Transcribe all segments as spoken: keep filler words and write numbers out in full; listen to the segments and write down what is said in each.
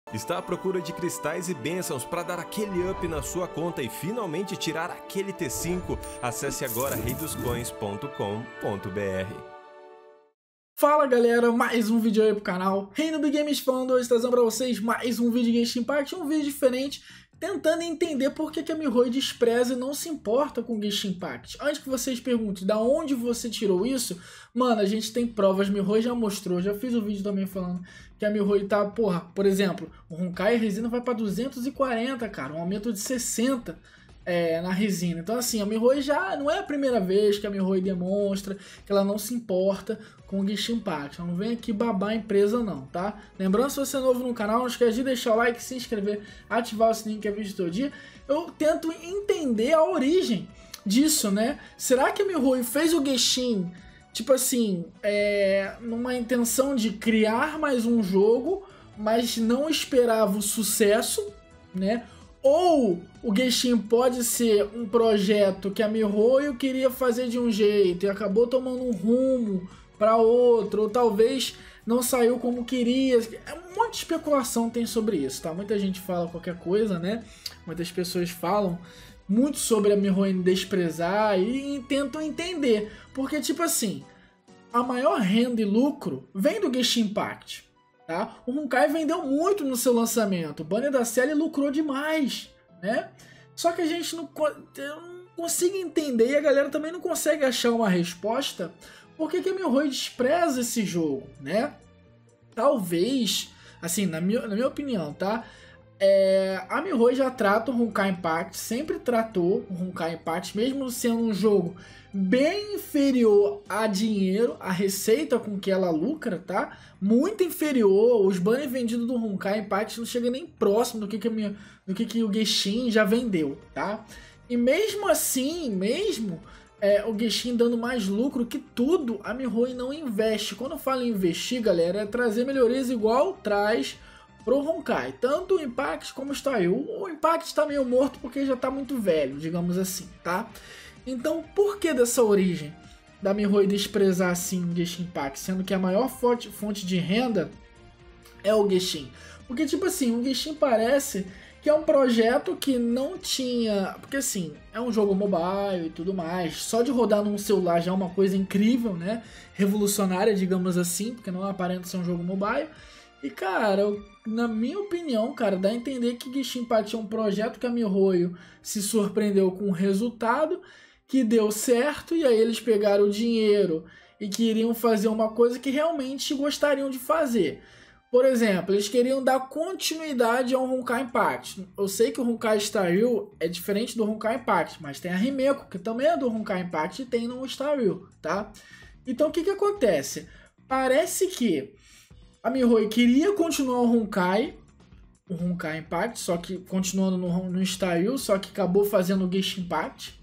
Está à procura de cristais e bênçãos para dar aquele up na sua conta e finalmente tirar aquele T cinco? Acesse agora rei dos coins ponto com ponto br. Fala galera, mais um vídeo aí pro canal Reino do Games falando, hoje trazendo pra vocês mais um vídeo de Genshin Impact, um vídeo diferente, tentando entender por que, que a Mihoyo despreza e não se importa com Genshin Impact. Antes que vocês perguntem, da onde você tirou isso? Mano, a gente tem provas, Mihoyo já mostrou, já fiz o um vídeo também falando que a Mihoyo tá, porra, por exemplo, o Honkai resina vai pra duzentos e quarenta, cara, um aumento de sessenta. É, na resina. Então assim, a Mihoyo já não é a primeira vez que a Mihoyo demonstra que ela não se importa com o Genshin Impact. Ela não vem aqui babar a empresa não, tá? Lembrando, se você é novo no canal, não esquece de deixar o like, se inscrever, ativar o sininho que é vídeo todo dia. Eu tento entender a origem disso, né? Será que a Mihoyo fez o Genshin, tipo assim, é, numa intenção de criar mais um jogo, mas não esperava o sucesso, né? Ou o Genshin pode ser um projeto que a Mihoyo queria fazer de um jeito e acabou tomando um rumo para outro, ou talvez não saiu como queria. Um monte de especulação tem sobre isso, tá? Muita gente fala qualquer coisa, né? Muitas pessoas falam muito sobre a Mihoyo desprezar e tentam entender. Porque, tipo assim, a maior renda e lucro vem do Genshin Impact. Tá? O Honkai vendeu muito no seu lançamento, o banner da série lucrou demais, né? Só que a gente não, não consigo entender e a galera também não consegue achar uma resposta por que, que a Mihoyo despreza esse jogo, né? Talvez, assim, na minha, na minha opinião, tá? É, a Mihoyo já trata o Honkai Impact, sempre tratou o Honkai Impact, mesmo sendo um jogo bem inferior a dinheiro, a receita com que ela lucra, tá? Muito inferior, os banners vendidos do Honkai Impact não chega nem próximo do que, que, a minha, do que, que o Genshin já vendeu, tá? E mesmo assim, mesmo é, o Genshin dando mais lucro que tudo, a Mihoyo não investe. Quando eu falo em investir, galera, é trazer melhorias igual traz pro Honkai, tanto o Impact como o Staryu. O Impact está meio morto porque já está muito velho, digamos assim, tá? Então, por que dessa origem da Mihoyo desprezar assim o Genshin Impact, sendo que a maior fonte, fonte de renda é o Genshin? Porque, tipo assim, o Genshin parece que é um projeto que não tinha... Porque, assim, é um jogo mobile e tudo mais, só de rodar num celular já é uma coisa incrível, né? Revolucionária, digamos assim, porque não aparenta ser um jogo mobile. E, cara, eu, na minha opinião, cara, dá a entender que Genshin Impact é um projeto que a Mihoyo se surpreendeu com o resultado, que deu certo, e aí eles pegaram o dinheiro e queriam fazer uma coisa que realmente gostariam de fazer. Por exemplo, eles queriam dar continuidade ao Honkai Impact. Eu sei que o Honkai Staryu é diferente do Honkai Impact, mas tem a Himeko, que também é do Honkai Impact e tem no Staryu, tá? Então o que que acontece? Parece que a Mihoyo queria continuar o Honkai, o Honkai Impact, só que continuando no, no Staryu, só que acabou fazendo o Genshin Impact.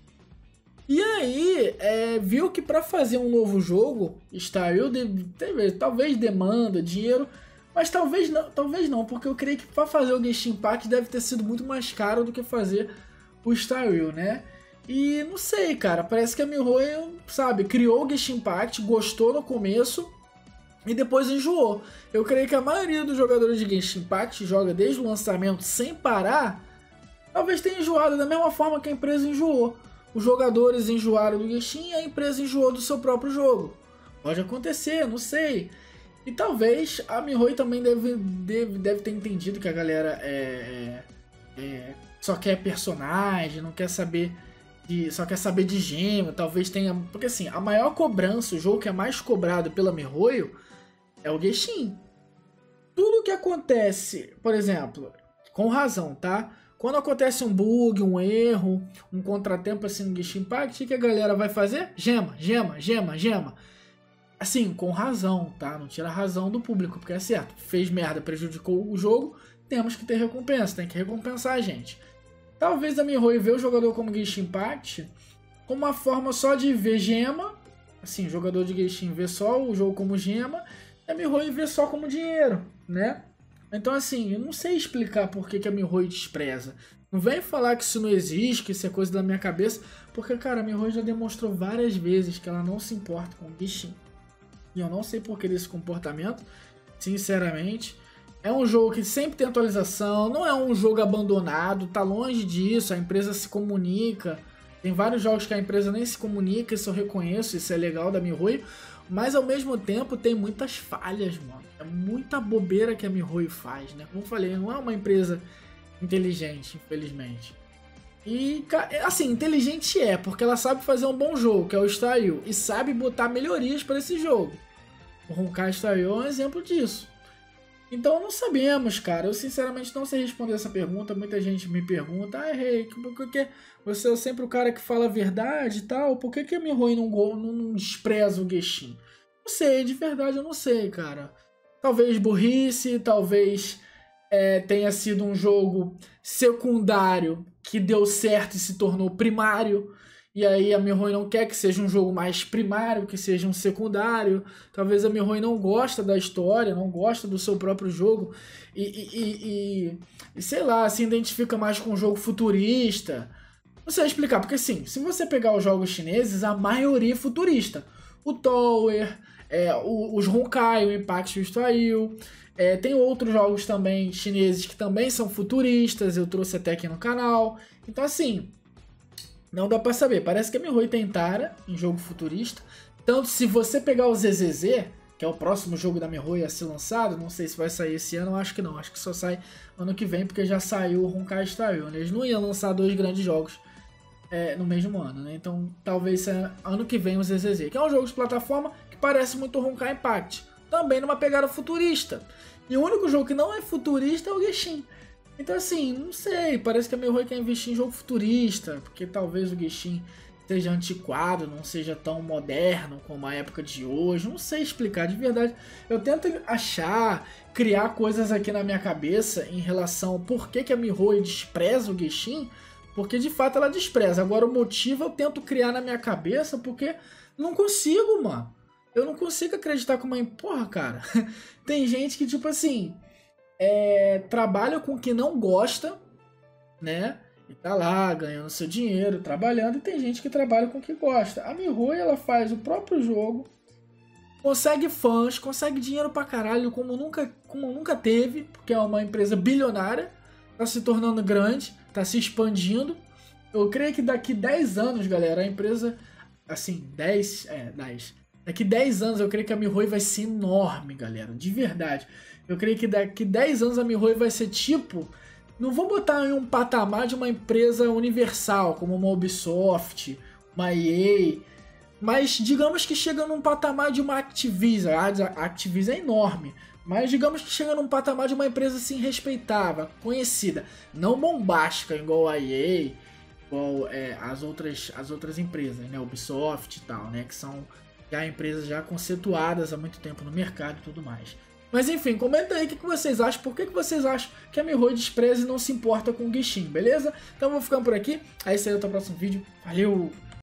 E aí, é, viu que para fazer um novo jogo, Staryu, de, talvez demanda dinheiro, mas talvez não, talvez não, porque eu creio que para fazer o Genshin Impact deve ter sido muito mais caro do que fazer o Staryu, né? E não sei, cara, parece que a Mihoyo, sabe, criou o Genshin Impact, gostou no começo e depois enjoou. Eu creio que a maioria dos jogadores de Genshin Impact joga desde o lançamento sem parar, talvez tenha enjoado da mesma forma que a empresa enjoou. Os jogadores enjoaram do Genshin e a empresa enjoou do seu próprio jogo. Pode acontecer, não sei. E talvez a Mihoyo também deve, deve, deve ter entendido que a galera é, é, é, só quer personagem, não quer saber de, só quer saber de gema. Talvez tenha... Porque assim, a maior cobrança, o jogo que é mais cobrado pela Mihoyo é o Genshin. Tudo que acontece, por exemplo, com razão, tá? Quando acontece um bug, um erro, um contratempo assim no Genshin Impact, o que a galera vai fazer? Gema, gema, gema, gema. Assim, com razão, tá? Não tira a razão do público, porque é certo. Fez merda, prejudicou o jogo, temos que ter recompensa, tem que recompensar a gente. Talvez a Mihoyo vê o jogador como Genshin Impact como uma forma só de ver gema. Assim, o jogador de Genshin vê só o jogo como gema, e a Mihoyo vê só como dinheiro, né? Então, assim, eu não sei explicar por que, que a Mihoyo despreza. Não vem falar que isso não existe, que isso é coisa da minha cabeça, porque, cara, a Mihoyo já demonstrou várias vezes que ela não se importa com o Genshin. E eu não sei por que desse comportamento, sinceramente. É um jogo que sempre tem atualização, não é um jogo abandonado, tá longe disso, a empresa se comunica. Tem vários jogos que a empresa nem se comunica, isso eu reconheço, isso é legal da MiHoYo. Mas ao mesmo tempo tem muitas falhas, mano. É muita bobeira que a MiHoYo faz, né? Como eu falei, não é uma empresa inteligente, infelizmente. E, assim, inteligente é, porque ela sabe fazer um bom jogo, que é o Staryu, e sabe botar melhorias para esse jogo. O Honkai Star Rail é um exemplo disso. Então não sabemos, cara. Eu sinceramente não sei responder essa pergunta. Muita gente me pergunta, ah, Rei, por que você é sempre o cara que fala a verdade e tal? Por que, que a MiHoYo não, não, não despreza o Genshin? Não sei, de verdade eu não sei, cara. Talvez burrice, talvez é, tenha sido um jogo secundário que deu certo e se tornou primário. E aí a MiHoYo não quer que seja um jogo mais primário, que seja um secundário. Talvez a MiHoYo não gosta da história, não gosta do seu próprio jogo. E, e, e, e sei lá, se identifica mais com um jogo futurista. Não sei explicar, porque assim, se você pegar os jogos chineses, a maioria é futurista. O Tower, é, o, os Honkai, o Impact e o Staryu. É, tem outros jogos também chineses que também são futuristas, eu trouxe até aqui no canal. Então assim... não dá pra saber, parece que a MiHoYo tem tara em jogo futurista. Tanto se você pegar o Z Z Z, que é o próximo jogo da MiHoYo a ser lançado, não sei se vai sair esse ano, acho que não, acho que só sai ano que vem, porque já saiu o Honkai Star Rail, né? Eles não iam lançar dois grandes jogos é, no mesmo ano, né? Então talvez seja ano que vem o Z Z Z, que é um jogo de plataforma que parece muito Honkai Impact, também numa pegada futurista. E o único jogo que não é futurista é o Genshin. Então assim, não sei, parece que a MiHoYo quer investir em jogo futurista, porque talvez o Genshin seja antiquado, não seja tão moderno como a época de hoje, não sei explicar, de verdade. Eu tento achar, criar coisas aqui na minha cabeça em relação ao porquê que a MiHoYo despreza o Genshin, porque de fato ela despreza. Agora o motivo eu tento criar na minha cabeça, porque não consigo, mano. Eu não consigo acreditar com uma... Porra, cara, tem gente que tipo assim... É, trabalha com o que não gosta, né? E tá lá ganhando seu dinheiro, trabalhando. E tem gente que trabalha com o que gosta. A MiHoYo, ela faz o próprio jogo, consegue fãs, consegue dinheiro pra caralho, como nunca, como nunca teve, porque é uma empresa bilionária, tá se tornando grande, tá se expandindo. Eu creio que daqui dez anos, galera, a empresa, assim, dez, é, dez. Daqui dez anos eu creio que a MiHoYo vai ser enorme, galera, de verdade. Eu creio que daqui dez anos a MiHoYo vai ser tipo... não vou botar em um patamar de uma empresa universal, como uma Ubisoft, uma E A, mas digamos que chega num patamar de uma Activision. A Activision é enorme, mas digamos que chega num patamar de uma empresa assim respeitável, conhecida. Não bombástica igual a E A, igual é, as, outras, as outras empresas, né? Ubisoft e tal, né? Que são já empresas já conceituadas há muito tempo no mercado e tudo mais. Mas enfim, comenta aí o que vocês acham, por que vocês acham que a MiHoYo despreza e não se importa com o Genshin, beleza? Então eu vou ficando por aqui, aí será até o próximo vídeo, valeu!